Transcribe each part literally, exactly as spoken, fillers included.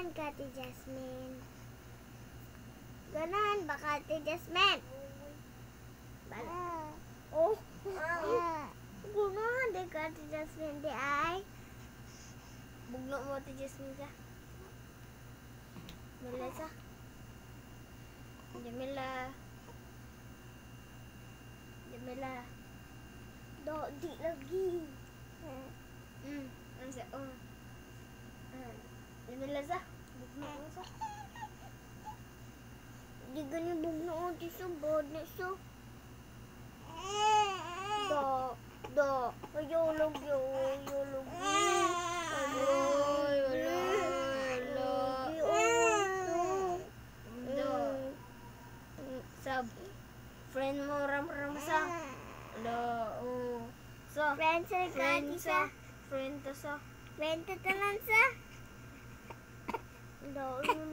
Ganon ka, Ate Jasmine. Ganon ba ka, Ate Jasmine? Bala. Oh. Ganon, di ka, Ate Jasmine. Di ay. Bugno mo, Ate Jasmine ka. Mila sa. Jamila. Jamila. Do, di lagi. Hmm. Ano siya? Oh. Jamila sa. Bugno mo sa. Di ganyan bugno mo. Di sa bod na sa. Do. Do. Ayolog yo. Ayolog yo. Aloy. Aloy. Sab, friend mo ram ram sa, lo, oh, so, friend sa, friend sa, friend to sa, friend to tanan sa, lo,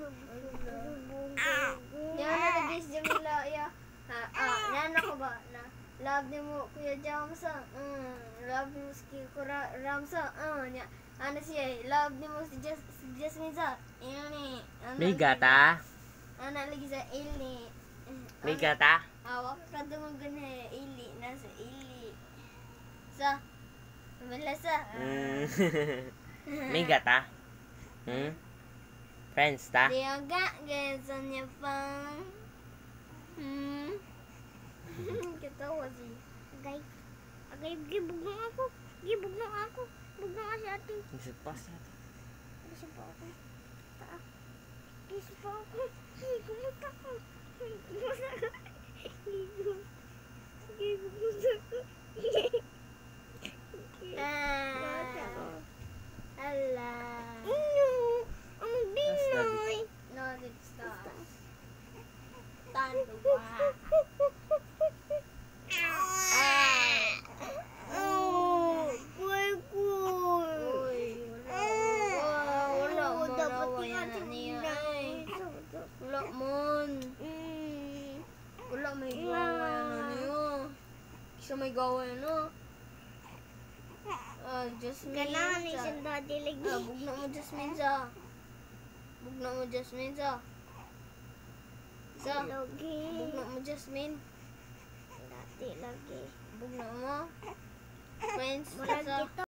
yan na nagis Jamila, ya, ha, ah, yan ako ba, na, love ni mo Kuya Jam sa, um, love ni mo si Kura Ram sa, ah, nya, ano siya, love ni mo si Jas, si Jasmine sa, ini, May gata? ano lagi sa ili. May gata? Awak ka dumang gana ili. Nasa ili. Sa. Wala sa. Mm. May gata? Hmm? Friends ta? Di aga. Ganyan niya pang. Hmm. Katawa si. Agay. Agay. Gibog na ako. Gibog na ako. Bug na kasi ate. Isip pa sa ate. Isip pa ako. Taa. Isip pa ako. Ay, kumusta ko. Allah. Ang binoy. No, it's not. Tanto ba? Oh, kuy kuy. Wala, wala, dapat tingnan niya. Wala mon. Wala may gawa na niyo. Isa may gawa na. Ah, Jasmine. Ganaan ni siyang dati lagi. Ah, bugna mo Jasmine sa. Bugna mo Jasmine sa. Sa. Lagi. Bugna mo Jasmine. Dati lagi. Bugna mo. Friends. Sa.